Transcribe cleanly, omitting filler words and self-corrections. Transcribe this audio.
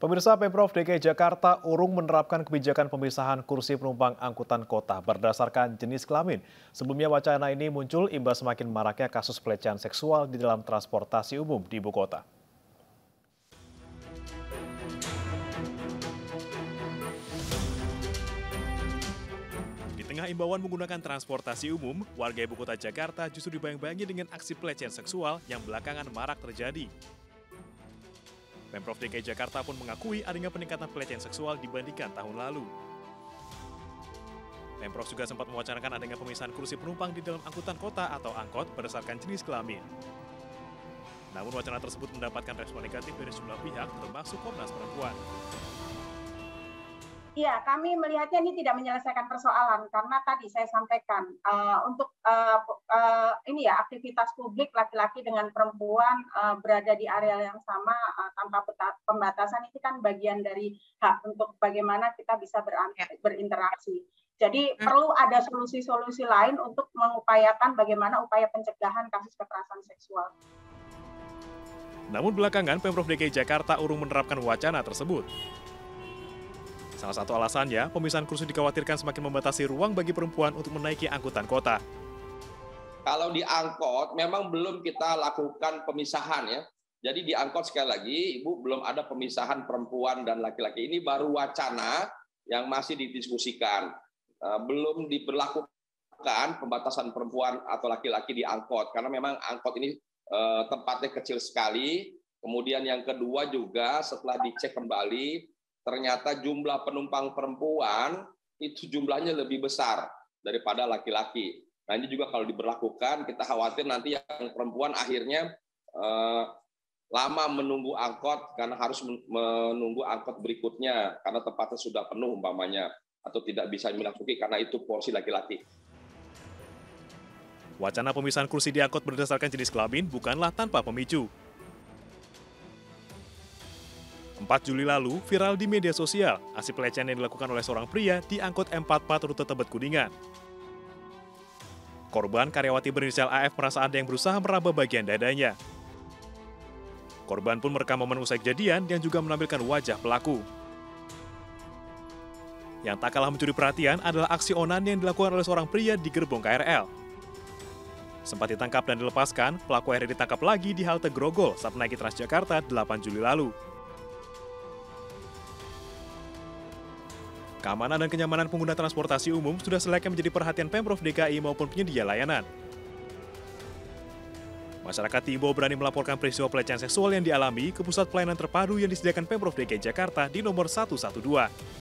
Pemirsa, Pemprov DKI Jakarta urung menerapkan kebijakan pemisahan kursi penumpang angkutan kota berdasarkan jenis kelamin. Sebelumnya wacana ini muncul imbas semakin maraknya kasus pelecehan seksual di dalam transportasi umum di ibu kota. Di tengah imbauan menggunakan transportasi umum, warga ibu kota Jakarta justru dibayang-bayangi dengan aksi pelecehan seksual yang belakangan marak terjadi. Pemprov DKI Jakarta pun mengakui adanya peningkatan pelecehan seksual dibandingkan tahun lalu. Pemprov juga sempat mewacanakan adanya pemisahan kursi penumpang di dalam angkutan kota atau angkot berdasarkan jenis kelamin. Namun wacana tersebut mendapatkan respon negatif dari sejumlah pihak, termasuk Komnas Perempuan. Iya, kami melihatnya ini tidak menyelesaikan persoalan karena tadi saya sampaikan untuk aktivitas publik laki-laki dengan perempuan berada di area yang sama tanpa pembatasan itu kan bagian dari hak untuk bagaimana kita bisa berinteraksi. Jadi perlu ada solusi-solusi lain untuk mengupayakan bagaimana upaya pencegahan kasus kekerasan seksual. Namun belakangan Pemprov DKI Jakarta urung menerapkan wacana tersebut. Salah satu alasannya, pemisahan kursi dikhawatirkan semakin membatasi ruang bagi perempuan untuk menaiki angkutan kota. Kalau di angkot, memang belum kita lakukan pemisahan ya. Jadi di angkot sekali lagi, Ibu belum ada pemisahan perempuan dan laki-laki. Ini baru wacana yang masih didiskusikan. Belum diberlakukan pembatasan perempuan atau laki-laki di angkot. Karena memang angkot ini tempatnya kecil sekali. Kemudian yang kedua juga setelah dicek kembali, ternyata jumlah penumpang perempuan itu jumlahnya lebih besar daripada laki-laki. Nah ini juga kalau diberlakukan, kita khawatir nanti yang perempuan akhirnya lama menunggu angkot karena harus menunggu angkot berikutnya karena tempatnya sudah penuh umpamanya atau tidak bisa dimasuki karena itu porsi laki-laki. Wacana pemisahan kursi di angkot berdasarkan jenis kelamin bukanlah tanpa pemicu. 4 Juli lalu, viral di media sosial, aksi pelecehan yang dilakukan oleh seorang pria di angkot M44 rute Tebet Kuningan. Korban, karyawati berinisial AF, merasa ada yang berusaha meraba bagian dadanya. Korban pun merekam momen usai kejadian dan juga menampilkan wajah pelaku. Yang tak kalah mencuri perhatian adalah aksi onan yang dilakukan oleh seorang pria di gerbong KRL. Sempat ditangkap dan dilepaskan, pelaku akhirnya ditangkap lagi di halte Grogol saat menaiki Transjakarta 8 Juli lalu. Keamanan dan kenyamanan pengguna transportasi umum sudah selayaknya menjadi perhatian Pemprov DKI maupun penyedia layanan. Masyarakat diimbau berani melaporkan peristiwa pelecehan seksual yang dialami ke Pusat Pelayanan Terpadu yang disediakan Pemprov DKI Jakarta di nomor 112.